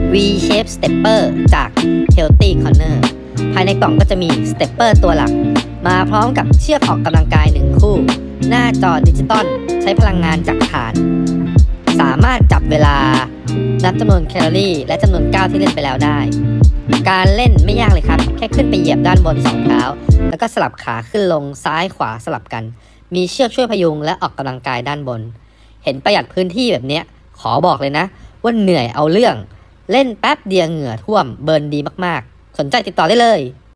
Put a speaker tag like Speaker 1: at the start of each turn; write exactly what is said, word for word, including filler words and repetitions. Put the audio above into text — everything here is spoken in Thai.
Speaker 1: V-Shape Stepper จาก Healthy Corner ภายในกล่องก็จะมี Stepper ตัวหลักมาพร้อมกับเชือกออกกำลังกายหนึ่งคู่หน้าจอดิจิตอลใช้พลังงานจากถ่าน สามารถจับเวลานับจำนวนแคลอรี่และจำนวนก้าวที่เล่นไปแล้วได้การเล่นไม่ยากเลยครับแค่ขึ้นไปเหยียบด้านบนสองเท้าแล้วก็สลับขาขึ้นลงซ้ายขวาสลับกันมีเชือกช่วยพยุงและออกกำลังกายด้านบนเห็นประหยัดพื้นที่แบบเนี้ยขอบอกเลยนะว่าเหนื่อยเอาเรื่องเล่นแป๊บเดียวเหงื่อท่วมเบิร์นดีมากๆสนใจติดต่อได้เลย